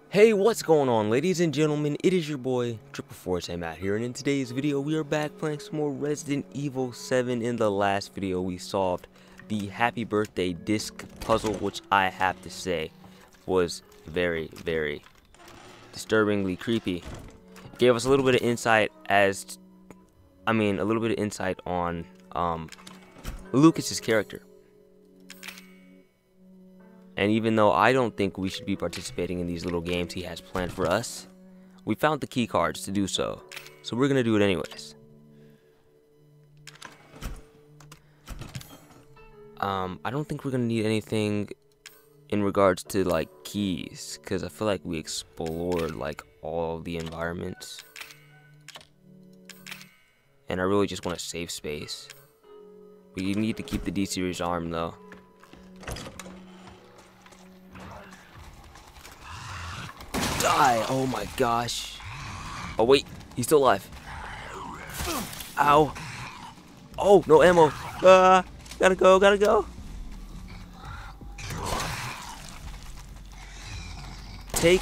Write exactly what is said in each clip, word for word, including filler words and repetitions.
Hey, what's going on, ladies and gentlemen? It is your boy Triple Force Matt here, and in today's video we are back playing some more Resident Evil seven. In the last video we solved the Happy Birthday disc puzzle, which I have to say was very, very disturbingly creepy. Gave us a little bit of insight as, I mean, a little bit of insight on um, Lucas's character. And even though I don't think we should be participating in these little games he has planned for us, we found the key cards to do so. So we're going to do it anyways. Um, I don't think we're going to need anything in regards to, like, keys, because I feel like we explored, like, all the environments. And I really just want to save space. We need to keep the D-Series arm, though. Die! Oh my gosh. Oh wait, he's still alive. Ow. Oh, no ammo. Ah, gotta go, gotta go. Take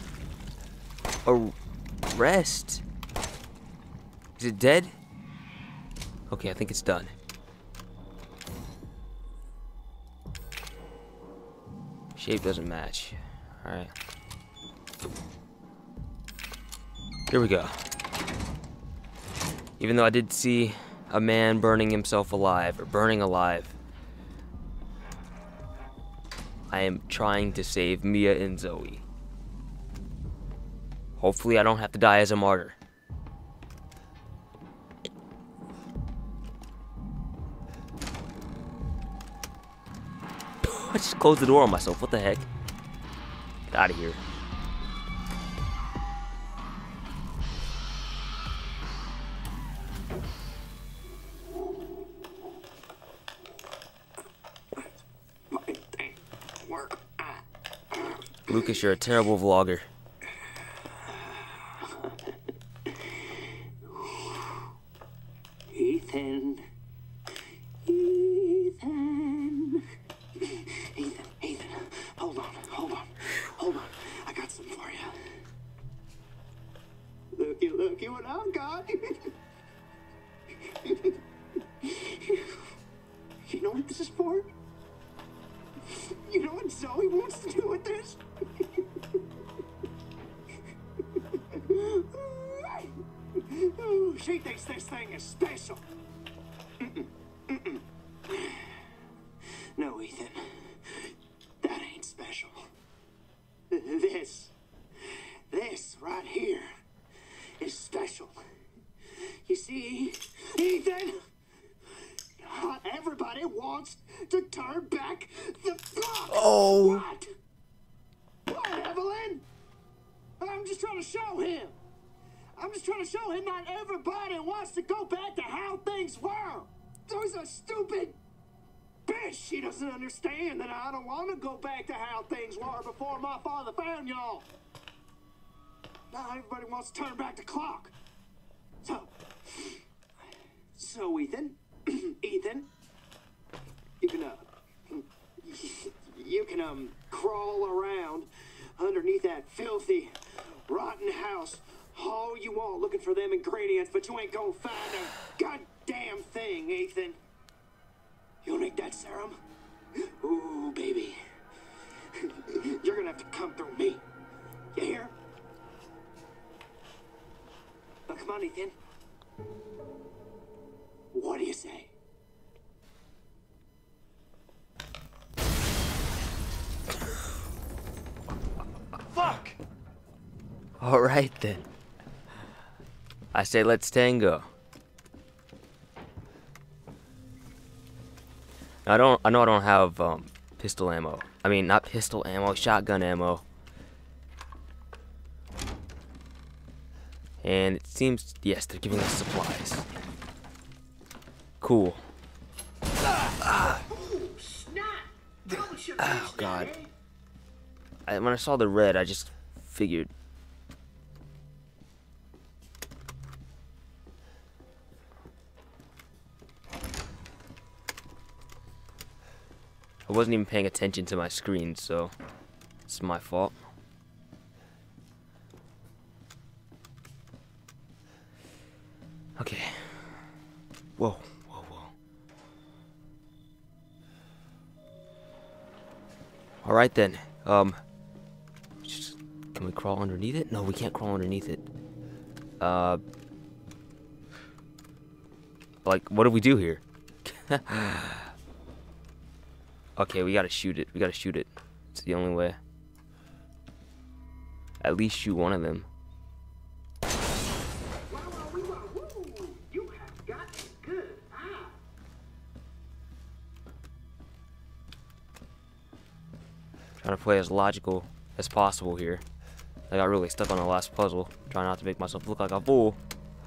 a rest. Is it dead? Okay, I think it's done. Shape doesn't match. Alright. Here we go. Even though I did see a man burning himself alive, or burning alive, I am trying to save Mia and Zoe. Hopefully I don't have to die as a martyr. I just closed the door on myself, what the heck? Get out of here. Lucas, you're a terrible vlogger. Ethan. Ethan. Ethan, Ethan. Hold on, hold on, hold on. I got some for you. Looky, looky what I've got. You know what this is for? You know what Zoe wants to do with this? She thinks this thing is special. Mm-mm. Mm-mm. No, Ethan. That ain't special. This, this right here is special. You see, Ethan, not everybody wants to turn back the clock. Oh. What? What, Evelyn? I'm just trying to show him. I'm just trying to show him not everybody wants to go back to how things were. There's a stupid bitch. She doesn't understand that I don't want to go back to how things were before my father found y'all. Not everybody wants to turn back the clock. So, so Ethan, Ethan, you can, uh, you can, um, crawl around underneath that filthy, rotten house all you want looking for them ingredients, but you ain't gonna find a goddamn thing, Ethan. You'll need that serum? Ooh, baby. You're gonna have to come through me. You hear? Now, come on, Ethan. What do you say? Fuck! Alright then. I say let's tango. I don't I know I don't have um pistol ammo. I mean not pistol ammo, shotgun ammo. And it seems, yes, they're giving us supplies. Cool. Ah. Oh god. I, when I saw the red, I just figured. I wasn't even paying attention to my screen, so it's my fault. Whoa, whoa, whoa. Alright then. Um, just, can we crawl underneath it? No, we can't crawl underneath it. Uh, like, what do we do here? Okay, we gotta shoot it. We gotta shoot it. It's the only way. At least shoot one of them. You have got a good eye. Trying to play as logical as possible here. I got really stuck on the last puzzle. Trying not to make myself look like a fool.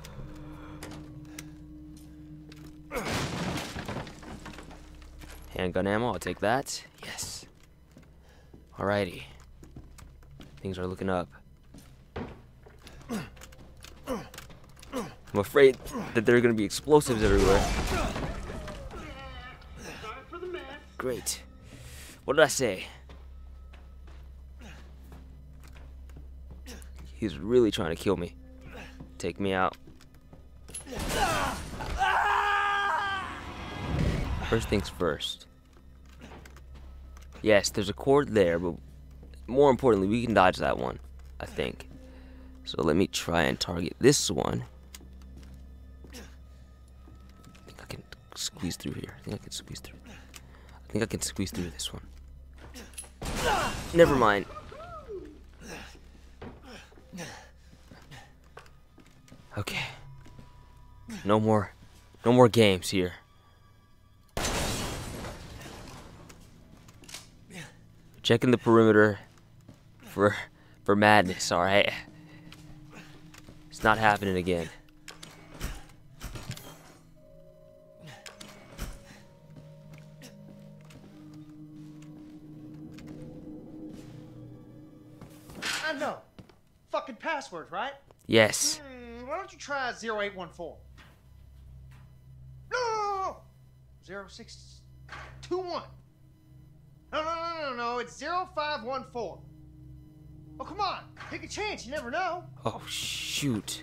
Handgun ammo, I'll take that. Yes. Alrighty. Things are looking up. I'm afraid that there are going to be explosives everywhere. Great. What did I say? He's really trying to kill me. Take me out. First things first. Yes, there's a cord there, but more importantly, we can dodge that one, I think. So let me try and target this one. I think I can squeeze through here. I think I can squeeze through. I think I can squeeze through this one. Never mind. Okay. No more, no more games here. Checking the perimeter for for madness, alright? It's not happening again. I know. Fucking password, right? Yes. Hmm, why don't you try zero eight one four? No, no, no, no. zero six two one. No, no, no, no, no. It's zero five one four. Oh, come on. Take a chance. You never know. Oh, shoot.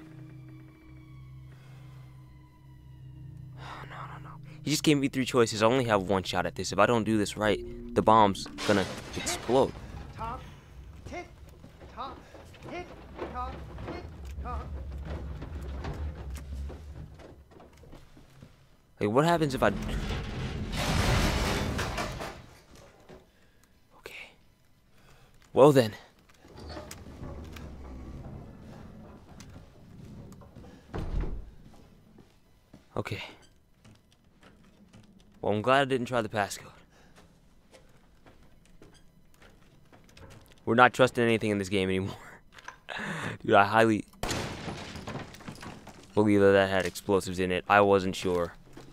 Oh, no, no, no. He just gave me three choices. I only have one shot at this. If I don't do this right, the bomb's gonna explode. Top, tick, top, tick, top, tick, top. Like, what happens if I... Okay. Well then. Okay. Well, I'm glad I didn't try the passcode. We're not trusting anything in this game anymore. Dude, I highly believe that that had explosives in it. I wasn't sure.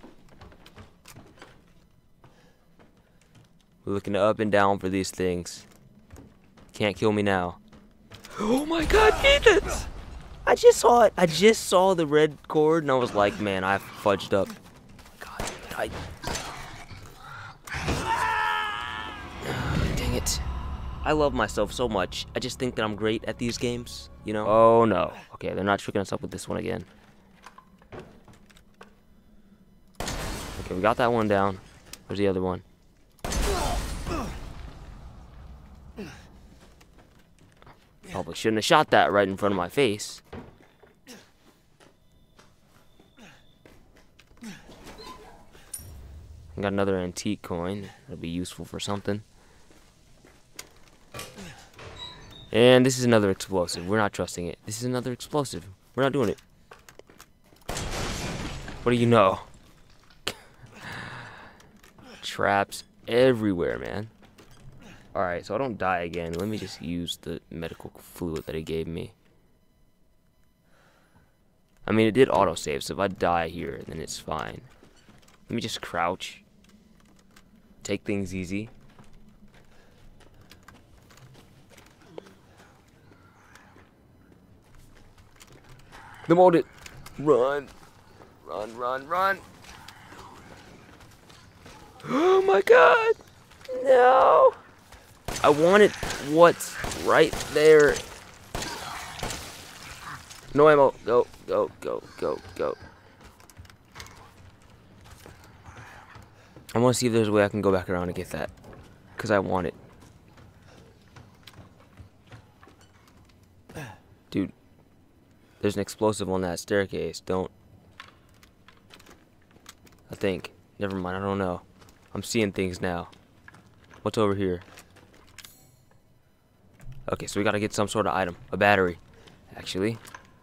We're looking up and down for these things. Can't kill me now. Oh my god, Ethan! I just saw it. I just saw the red cord and I was like, man, I fudged up. God, I... Dang it. I love myself so much. I just think that I'm great at these games, you know? Oh no. Okay, they're not tricking us up with this one again. Okay, we got that one down. Where's the other one? Probably shouldn't have shot that right in front of my face. I got another antique coin. That'll be useful for something. And this is another explosive. We're not trusting it. This is another explosive. We're not doing it. What do you know? Traps everywhere, man. Alright, so I don't die again. Let me just use the medical fluid that it gave me. I mean, it did autosave, so if I die here, then it's fine. Let me just crouch. Take things easy. Demote it. Run. Run, run, run. Oh my god. No. I wanted what's right there. No ammo. Go, go, go, go, go. I want to see if there's a way I can go back around and get that. Because I want it. Dude. There's an explosive on that staircase. Don't. I think. Never mind. I don't know. I'm seeing things now. What's over here? Okay, so we gotta get some sort of item. A battery. Actually.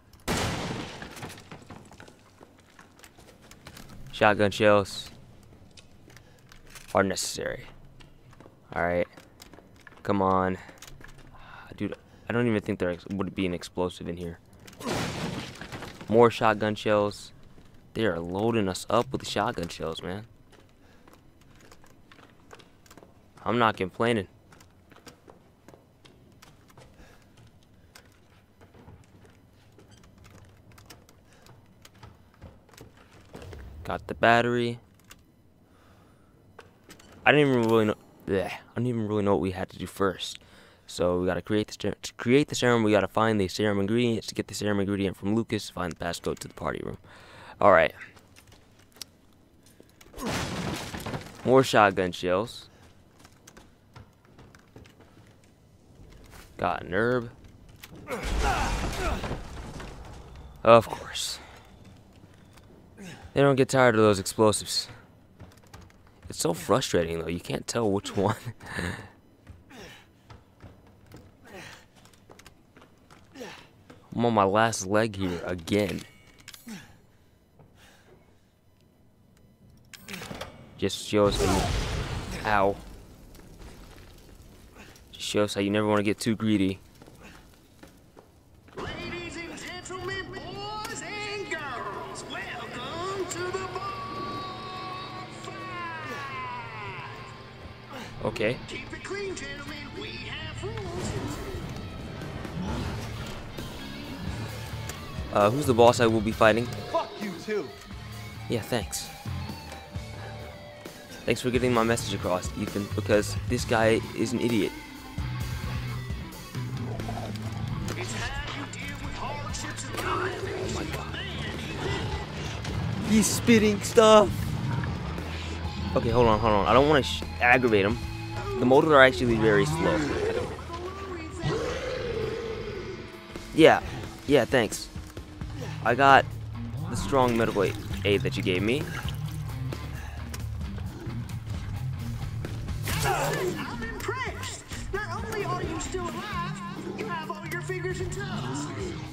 Shotgun shells are necessary. Alright. Come on. Dude, I don't even think there would be an explosive in here. More shotgun shells. They are loading us up with shotgun shells, man. I'm not complaining. Got the battery. I didn't even really know. Bleh, I didn't even really know what we had to do first. So we gotta create the ser to create the serum. We gotta find the serum ingredients. To get the serum ingredient from Lucas, find the passcode to the party room. All right. More shotgun shells. Got an herb. Of course. They don't get tired of those explosives. It's so frustrating though, you can't tell which one. I'm on my last leg here again. Just shows how you, ow. Just shows how you never want to get too greedy. Ladies and gentlemen, boys and girls, welcome to the bar fight. Okay. Keep it clean, gentlemen. We have rules. Uh, who's the boss I will be fighting? Fuck you too. Yeah, thanks. Thanks for getting my message across, Ethan, because this guy is an idiot. It's how you deal with hardships in life. Oh my god. He's spitting stuff. Okay, hold on, hold on. I don't want to aggravate him. The motors are actually very slow. Yeah, yeah, thanks. I got the strong medical aid that you gave me. I'm impressed. Not only are you still alive, you have all your fingers and toes.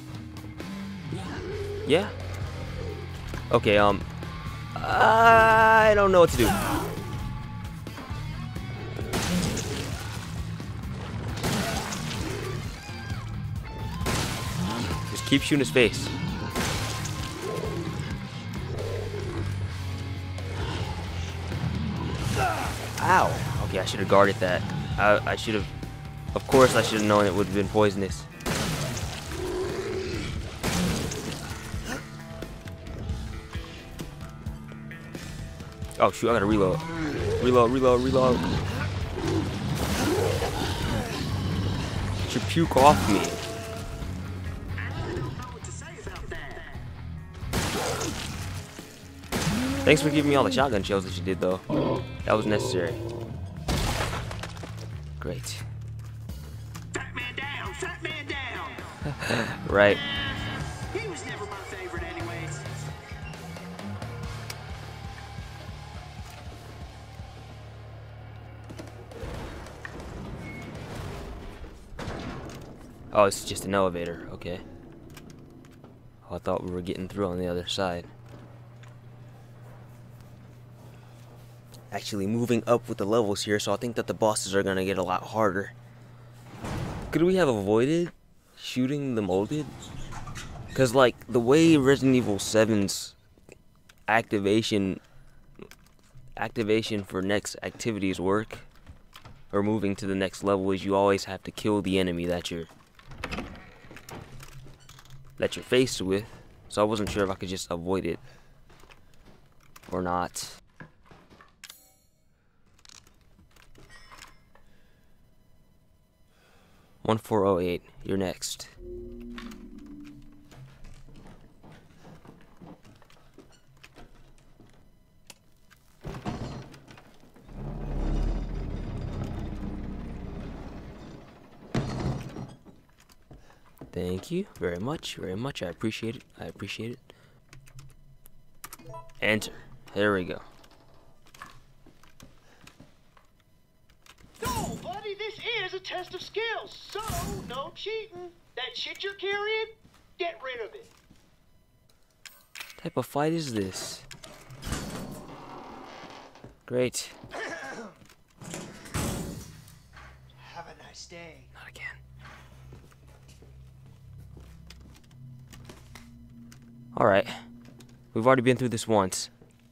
Yeah. Okay, um, I don't know what to do. Just keep shooting his face. Ow. Okay, I should have guarded that. I, I should have... Of course I should have known it would have been poisonous. Oh shoot, I gotta reload. Reload, reload, reload. Get your puke off me. Thanks for giving me all the shotgun shells that you did, though. That was necessary. Great. Fat man down, fat man down. Right. He was never my favorite anyways. Oh, it's just an elevator. Okay. Oh, I thought we were getting through on the other side. Actually moving up with the levels here, so I think that the bosses are gonna get a lot harder. Could we have avoided shooting the molded? Because, like, the way Resident Evil seven's activation activation for next activities work, or moving to the next level, is you always have to kill the enemy that you're that you're faced with. So I wasn't sure if I could just avoid it or not. one four oh eight, you're next. Thank you very much, very much. I appreciate it. I appreciate it. Enter. There we go. No, buddy, this is a test of skills, so no cheating. That shit you're carrying, get rid of it. What type of fight is this? Great. Have a nice day. Not again. Alright. We've already been through this once.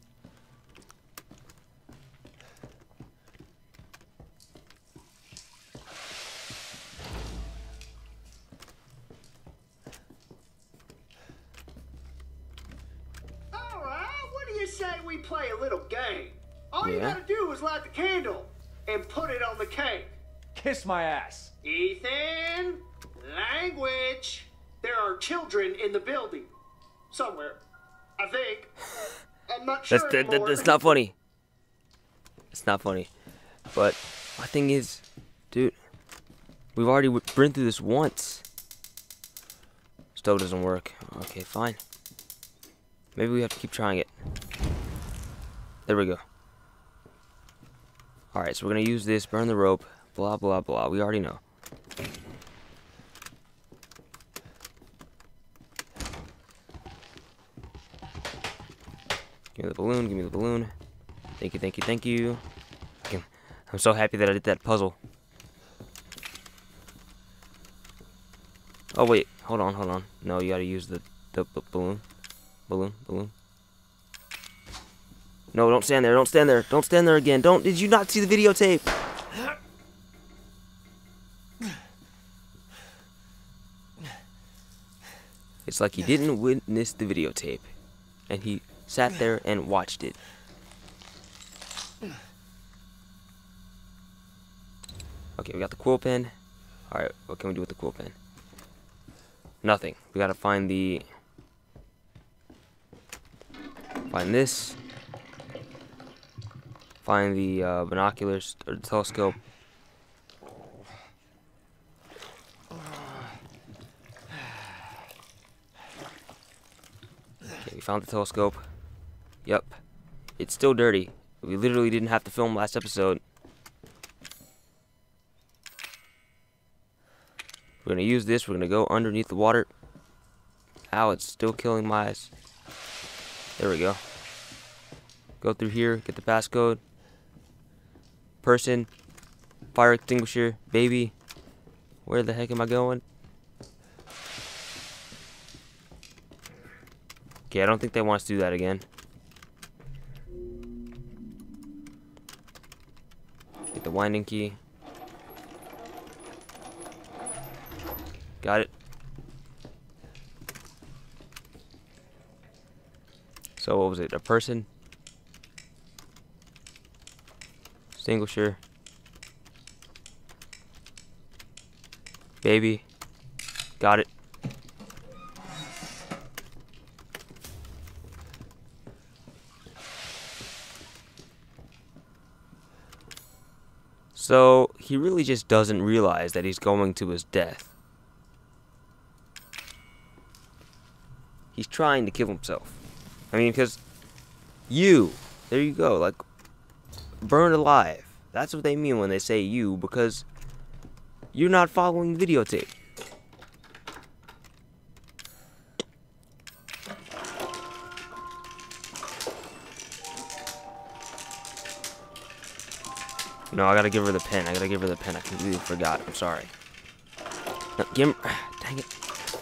Alright, what do you say we play a little game? All you Yeah? gotta do is light the candle and put it on the cake. Kiss my ass. Ethan, language. There are children in the building. Somewhere. I think. I'm not sure That's, that, that, anymore. that's not funny. It's not funny. But my thing is, dude, we've already w- been through this once. Stove doesn't work. Okay, fine. Maybe we have to keep trying it. There we go. Alright, so we're gonna use this, burn the rope, blah, blah, blah. We already know. Give me the balloon, give me the balloon. Thank you, thank you, thank you. Okay. I'm so happy that I did that puzzle. Oh, wait. Hold on, hold on. No, you gotta use the, the b balloon. Balloon, balloon. No, don't stand there, don't stand there. Don't stand there again. Don't, did you not see the videotape? It's like he didn't witness the videotape. And he sat there and watched it. Okay, we got the quill pen. Alright, what can we do with the quill pen? Nothing. We gotta find the... Find this. Find the uh, binoculars, or the telescope. Okay, we found the telescope. Yep. It's still dirty. We literally didn't have to film last episode. We're gonna use this. We're gonna go underneath the water. Ow, it's still killing my eyes. There we go. Go through here, get the passcode. Person. Fire extinguisher. Baby. Where the heck am I going? Okay, I don't think they want us to do that again. Get the winding key. Got it. So what was it? A person? Extinguisher. Baby. Got it. So he really just doesn't realize that he's going to his death. He's trying to kill himself. I mean, because you, there you go, like, burned alive. That's what they mean when they say you, because you're not following the videotape. No, I gotta give her the pen. I gotta give her the pen. I completely forgot. I'm sorry. No, give her, dang it.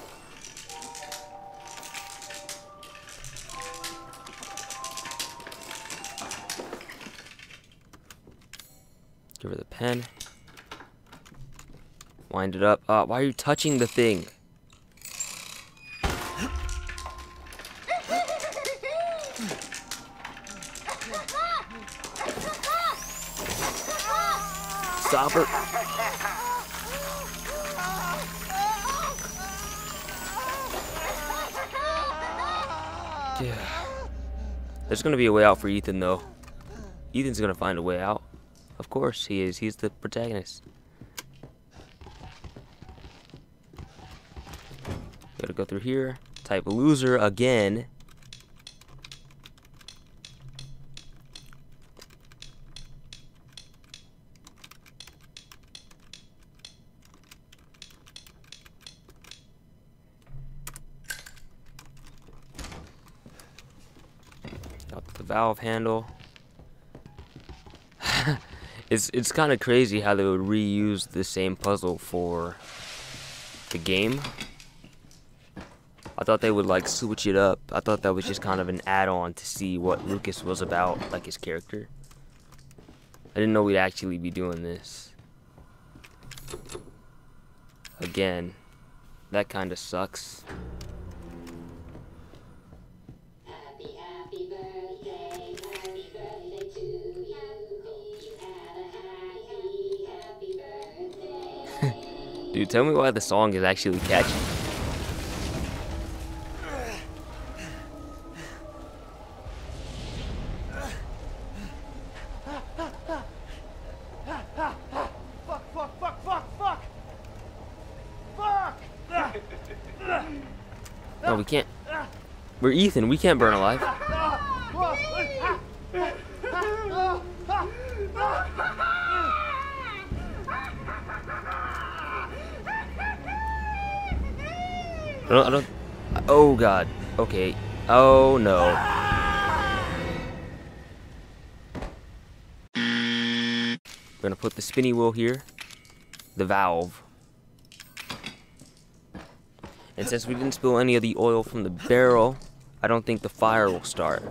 Give her the pen. Wind it up. Uh, why are you touching the thing? Stop her. Yeah. There's gonna be a way out for Ethan, though. Ethan's gonna find a way out. Of course he is. He's the protagonist. Gotta go through here. Type loser again. Got the valve handle. it's it's kind of crazy how they would reuse the same puzzle for the game. I thought they would like switch it up. I thought that was just kind of an add-on to see what Lucas was about, like his character. I didn't know we'd actually be doing this. Again, that kind of sucks. Happy, happy birthday, happy birthday to you. Have a happy, happy birthday. Dude, tell me why the song is actually catchy. Fuck, fuck, fuck, fuck, fuck! Fuck! No, we can't. We're Ethan. We can't burn alive. I don't, I don't. Oh God. Okay. Oh no. We're gonna put the spinny wheel here. The valve. And since we didn't spill any of the oil from the barrel, I don't think the fire will start.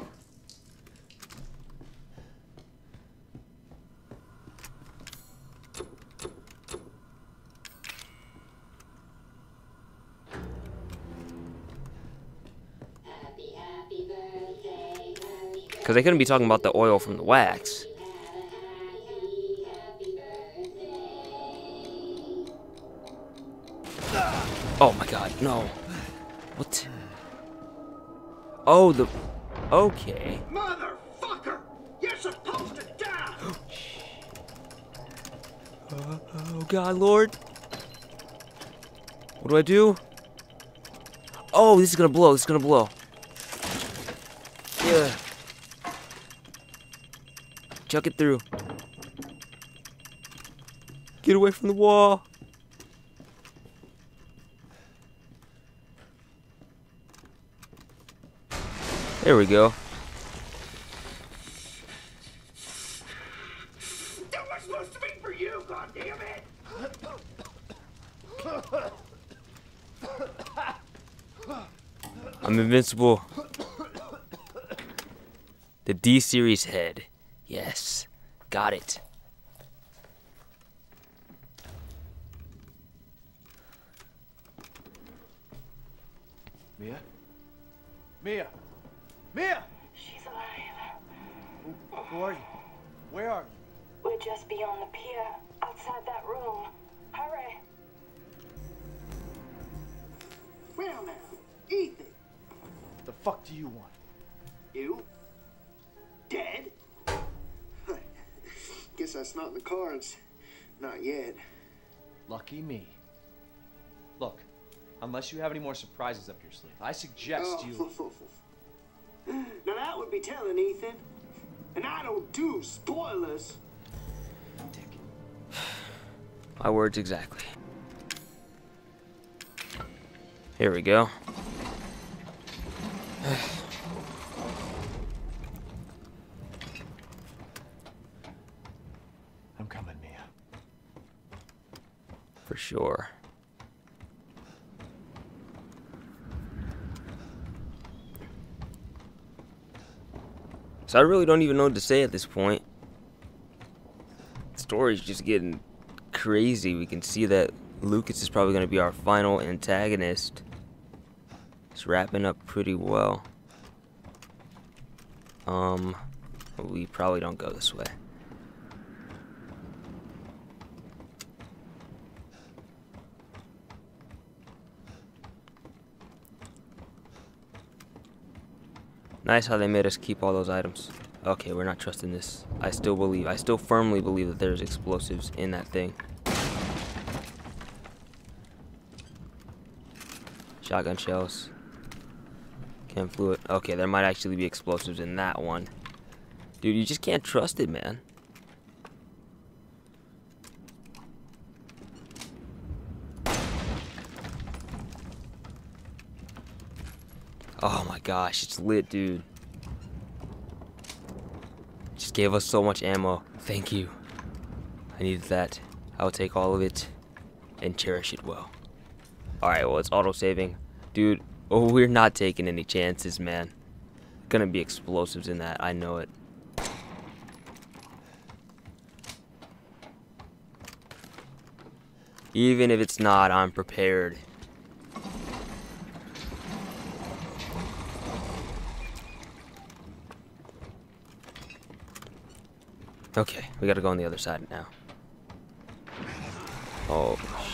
Happy, happy birthday, happy Because they couldn't be talking about the oil from the wax. Oh my God, no. What? Oh, the... Okay. Motherfucker! You're supposed to die! Uh, oh God, Lord. What do I do? Oh, this is gonna blow, this is gonna blow. Yeah. Chuck it through. Get away from the wall. There we go. That was supposed to be for you, goddammit! I'm invincible. The D-Series head. Yes. Got it. Mia? Mia! Mia! She's alive. Who, who are you? Where are you? We're just beyond the pier, outside that room. Hurry. Well now, Ethan. The fuck do you want? You? Dead? Guess that's not in the cards. Not yet. Lucky me. Look, unless you have any more surprises up your sleeve, I suggest you... Oh. Now that would be telling, Ethan. And I don't do spoilers. Dick. My words exactly. Here we go. I'm coming, Mia. For sure. So I really don't even know what to say at this point. The story's just getting crazy. We can see that Lucas is probably going to be our final antagonist. It's wrapping up pretty well. Um, we probably don't go this way. Nice how they made us keep all those items. Okay, we're not trusting this. I still believe, I still firmly believe that there's explosives in that thing. Shotgun shells. Chem fluid. Okay, there might actually be explosives in that one. Dude, you just can't trust it, man. Oh my gosh, it's lit, dude. Just gave us so much ammo. Thank you. I needed that. I'll take all of it and cherish it well. Alright, well, it's auto-saving. Dude, oh, we're not taking any chances, man. Gonna be explosives in that, I know it. Even if it's not, I'm prepared. Okay, we gotta go on the other side now. Oh.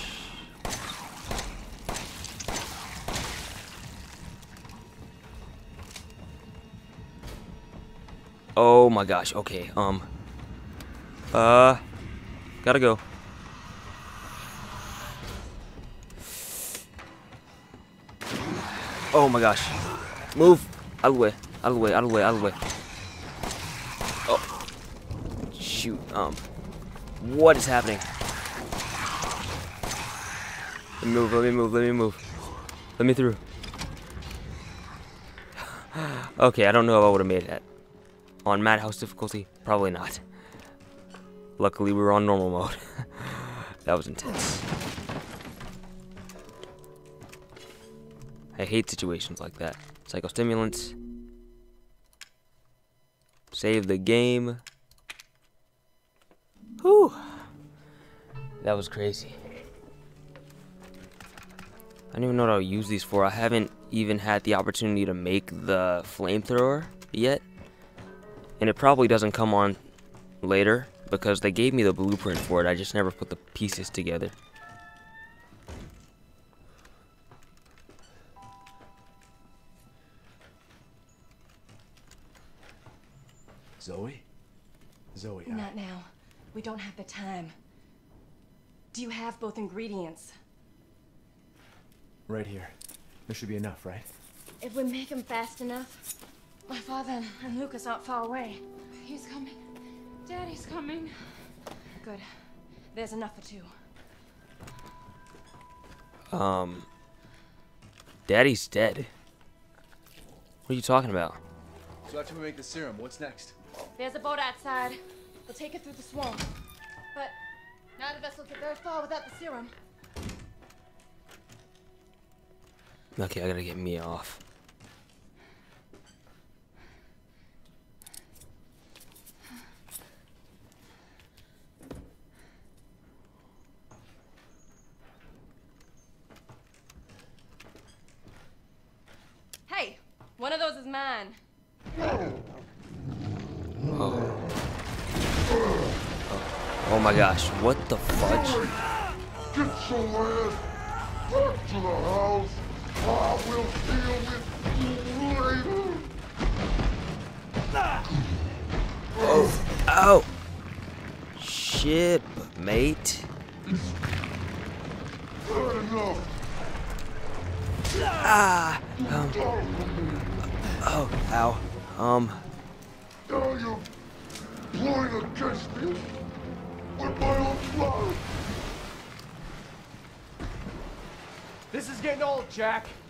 Oh my gosh, okay, um. Uh, gotta go. Oh my gosh. Move. Out of the way, out of the way, out of the way, out of the way. Oh. Shoot, um. What is happening? Let me move, let me move, let me move. Let me through. Okay, I don't know if I would have made it. On Madhouse difficulty? Probably not. Luckily, we were on normal mode. That was intense. I hate situations like that. Psychostimulants. Save the game. Whew. That was crazy. I don't even know what I'll use these for. I haven't even had the opportunity to make the flamethrower yet. And it probably doesn't come on later because they gave me the blueprint for it. I just never put the pieces together. Zoe? Zoe, I... Not now. We don't have the time. Do you have both ingredients? Right here. There should be enough, right? If we make them fast enough, my father and Lucas aren't far away. He's coming. Daddy's coming. Good. There's enough for two. Um... Daddy's dead. What are you talking about? So after we make the serum, what's next? There's a boat outside. We'll take it through the swamp. But none of us will get very far without the serum. Okay, I gotta get Mia off. Hey, one of those is mine. Oh. Oh my gosh, what the fudge? Get your ass back to the house. I will deal with you later. Oh, ow! Shit, mate. Good enough. Ah! Um. Oh, ow. Um. Now you're playing against me with my own blood. This is getting old, Jack.